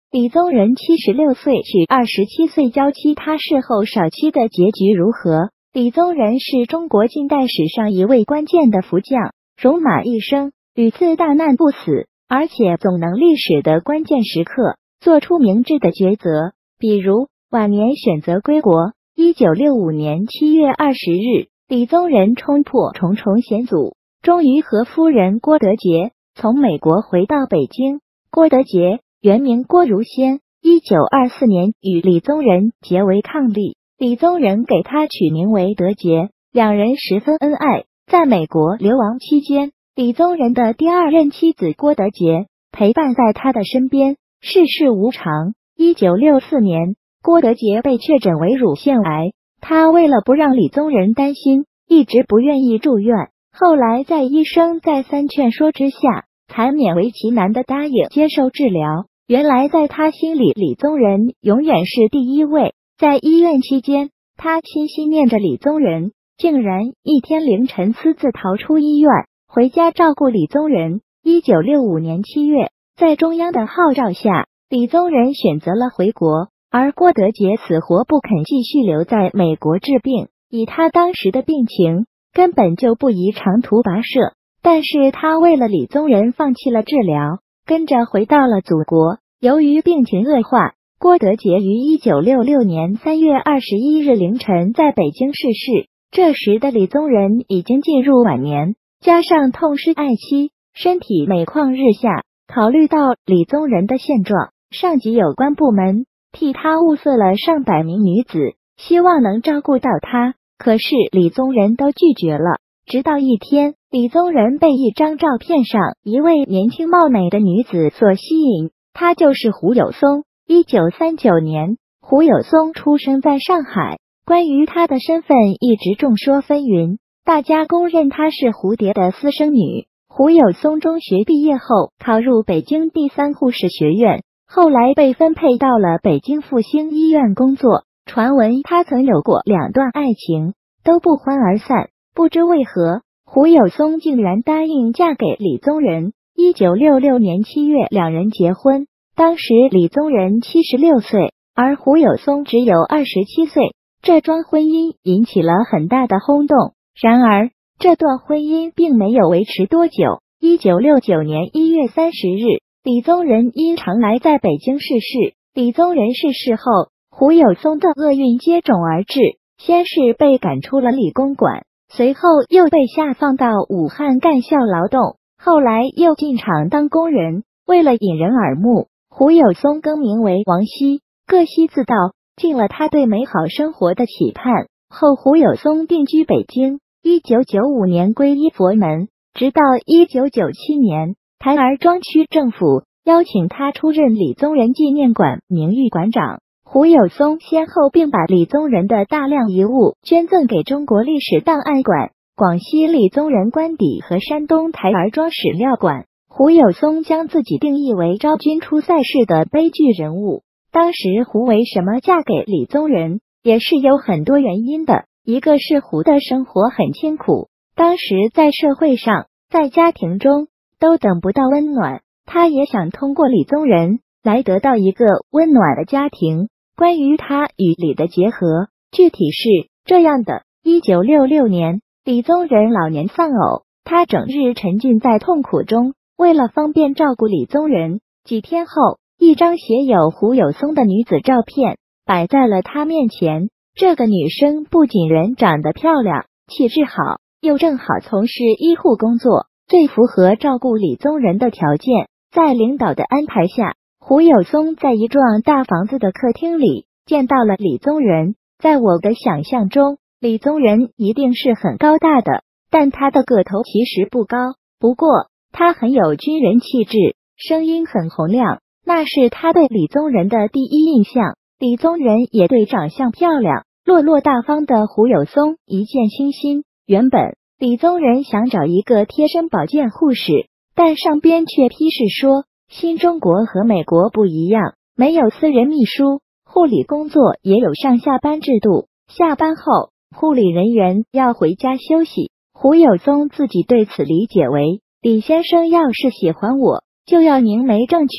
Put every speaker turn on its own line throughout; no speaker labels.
李宗仁76岁娶27岁娇妻，他事后少妻的结局如何？李宗仁是中国近代史上一位关键的福将，戎马一生，屡次大难不死，而且总能历史的关键时刻做出明智的抉择，比如晚年选择归国。1965年7月20日，李宗仁冲破重重险阻，终于和夫人郭德洁从美国回到北京。郭德洁原名郭如仙，1924年与李宗仁结为伉俪，李宗仁给她取名为德洁，两人十分恩爱。在美国流亡期间，李宗仁的第二任妻子郭德洁陪伴在他的身边。世事无常，1964年，郭德洁被确诊为乳腺癌，他为了不让李宗仁担心，一直不愿意住院。后来在医生再三劝说之下，才勉为其难地答应接受治疗。原来在他心里，李宗仁永远是第一位。在医院期间，他心心念着李宗仁，竟然一天凌晨私自逃出医院，回家照顾李宗仁。1965年7月，在中央的号召下，李宗仁选择了回国，而郭德洁死活不肯继续留在美国治病。以他当时的病情，根本就不宜长途跋涉，但是他为了李宗仁放弃了治疗，跟着回到了祖国。由于病情恶化，郭德洁于1966年3月21日凌晨在北京逝世。这时的李宗仁已经进入晚年，加上痛失爱妻，身体每况日下。考虑到李宗仁的现状，上级有关部门替他物色了上百名女子，希望能照顾到他，可是李宗仁都拒绝了。直到一天，李宗仁被一张照片上一位年轻貌美的女子所吸引，她就是胡有松。1939年，胡有松出生在上海，关于她的身份一直众说纷纭，大家公认她是蝴蝶的私生女。胡有松中学毕业后考入北京第三护士学院，后来被分配到了北京复兴医院工作。传闻他曾有过2段爱情，都不欢而散。不知为何，胡有松竟然答应嫁给李宗仁。1966年7月，两人结婚。当时李宗仁76岁，而胡有松只有27岁。这桩婚姻引起了很大的轰动。然而，这段婚姻并没有维持多久。1969年1月30日，李宗仁因常来在北京逝世。李宗仁逝世后，胡有松的厄运接踵而至，先是被赶出了理工馆，随后又被下放到武汉干校劳动，后来又进厂当工人。为了引人耳目，胡有松更名为王希，各希自道，尽了他对美好生活的期盼。后胡有松定居北京，1995年皈依佛门，直到1997年，台儿庄区政府邀请他出任李宗仁纪念馆名誉馆长。胡有松先后并把李宗仁的大量遗物捐赠给中国历史档案馆、广西李宗仁官邸和山东台儿庄史料馆。胡有松将自己定义为昭君出塞式的悲剧人物。当时胡为什么嫁给李宗仁，也是有很多原因的。一个是胡的生活很清苦，当时在社会上，在家庭中都等不到温暖，他也想通过李宗仁来得到一个温暖的家庭。关于他与李的结合，具体是这样的：1966年，李宗仁老年丧偶，他整日沉浸在痛苦中。为了方便照顾李宗仁，几天后，一张写有胡有松的女子照片摆在了他面前。这个女生不仅人长得漂亮，气质好，又正好从事医护工作，最符合照顾李宗仁的条件。在领导的安排下，胡有松在一幢大房子的客厅里见到了李宗仁。在我的想象中，李宗仁一定是很高大的，但他的个头其实不高，不过他很有军人气质，声音很洪亮，那是他对李宗仁的第一印象。李宗仁也对长相漂亮、落落大方的胡有松一见倾心。原本李宗仁想找一个贴身保健护士，但上边却批示说，新中国和美国不一样，没有私人秘书，护理工作也有上下班制度，下班后护理人员要回家休息。胡有松自己对此理解为，李先生要是喜欢我，就要明媒正娶，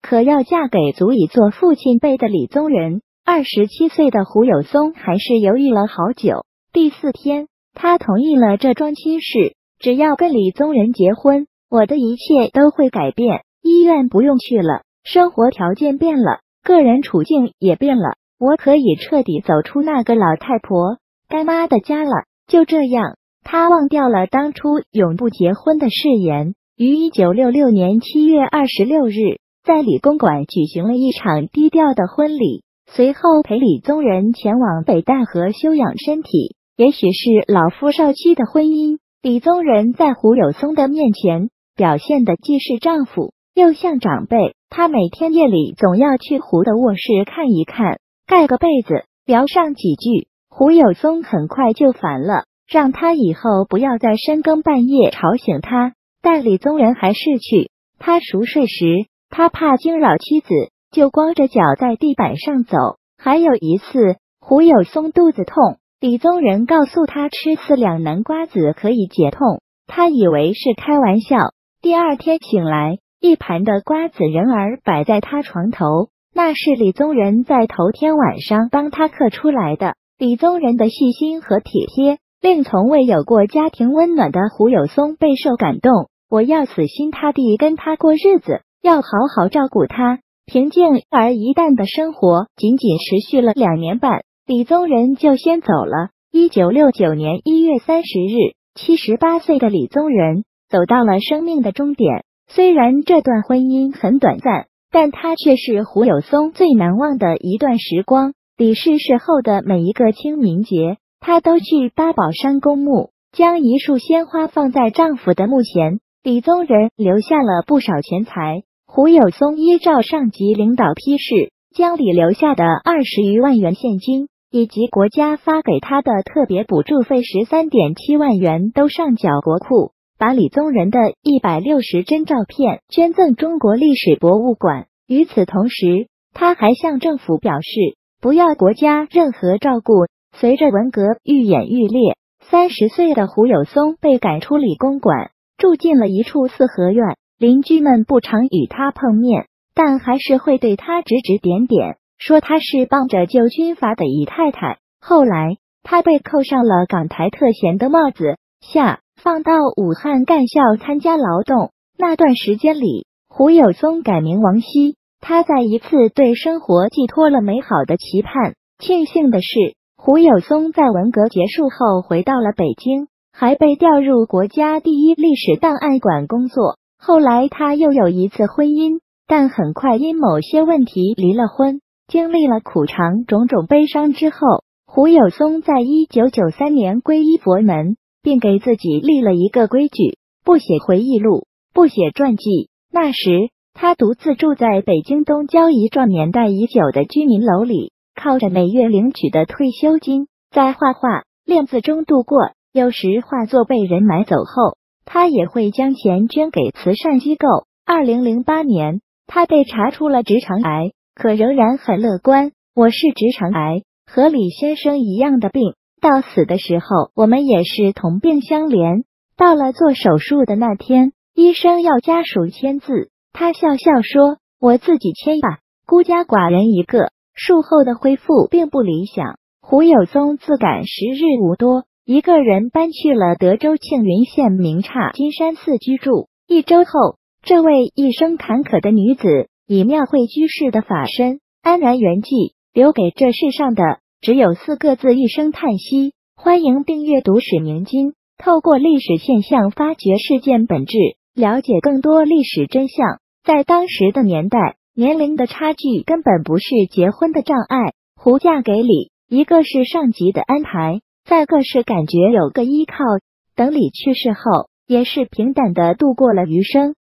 可要嫁给足以做父亲辈的李宗仁。27岁的胡有松还是犹豫了好久。第4天，他同意了这桩亲事，只要跟李宗仁结婚，我的一切都会改变。医院不用去了，生活条件变了，个人处境也变了，我可以彻底走出那个老太婆干妈的家了。就这样，他忘掉了当初永不结婚的誓言，于1966年7月26日，在理工馆举行了一场低调的婚礼，随后陪李宗仁前往北戴河休养身体。也许是老夫少妻的婚姻，李宗仁在胡有松的面前表现的既是丈夫又像长辈，他每天夜里总要去胡的卧室看一看，盖个被子，聊上几句。胡有松很快就烦了，让他以后不要再深更半夜吵醒他。但李宗仁还是去，他熟睡时，他怕惊扰妻子，就光着脚在地板上走。还有一次，胡有松肚子痛，李宗仁告诉他吃4两南瓜子可以解痛，他以为是开玩笑。第2天醒来，一盘的瓜子仍然摆在他床头，那是李宗仁在头天晚上帮他刻出来的。李宗仁的细心和体贴，令从未有过家庭温暖的胡有松备受感动。我要死心塌地跟他过日子，要好好照顾他。平静而一淡的生活仅仅持续了2年半，李宗仁就先走了。1969年1月30日，78岁的李宗仁走到了生命的终点。虽然这段婚姻很短暂，但它却是胡有松最难忘的一段时光。李逝世后的每一个清明节，她都去八宝山公墓，将一束鲜花放在丈夫的墓前。李宗仁留下了不少钱财，胡有松依照上级领导批示，将李留下的20余万元现金以及国家发给他的特别补助费13.7万元都上缴国库，把李宗仁的160帧照片捐赠中国历史博物馆。与此同时，他还向政府表示不要国家任何照顾。随着文革愈演愈烈，30岁的胡有松被赶出理工馆，住进了一处四合院。邻居们不常与他碰面，但还是会对他指指点点，说他是帮着救军阀的姨太太。后来，他被扣上了港台特衔的帽子，放到武汉干校参加劳动。那段时间里，胡有松改名王希，他再一次对生活寄托了美好的期盼。庆幸的是，胡有松在文革结束后回到了北京，还被调入国家第一历史档案馆工作。后来他又有一次婚姻，但很快因某些问题离了婚。经历了苦长种种悲伤之后，胡有松在1993年皈依佛门，并给自己立了一个规矩：不写回忆录，不写传记。那时，他独自住在北京东郊一幢年代已久的居民楼里，靠着每月领取的退休金，在画画、练字中度过。有时画作被人买走后，他也会将钱捐给慈善机构。2008年，他被查出了直肠癌，可仍然很乐观。我是直肠癌，和李先生一样的病，到死的时候我们也是同病相怜。到了做手术的那天，医生要家属签字，他笑笑说：“我自己签吧，孤家寡人一个。”术后的恢复并不理想，胡有松自感时日无多，一个人搬去了德州庆云县明刹金山寺居住。1周后，这位一生坎坷的女子以庙会居士的法身安然圆寂，留给这世上的只有4个字：一声叹息。欢迎订阅读史明今，透过历史现象发掘事件本质，了解更多历史真相。在当时的年代，年龄的差距根本不是结婚的障碍。胡嫁给李，一个是上级的安排，再个是感觉有个依靠。等李去世后，也是平淡的度过了余生。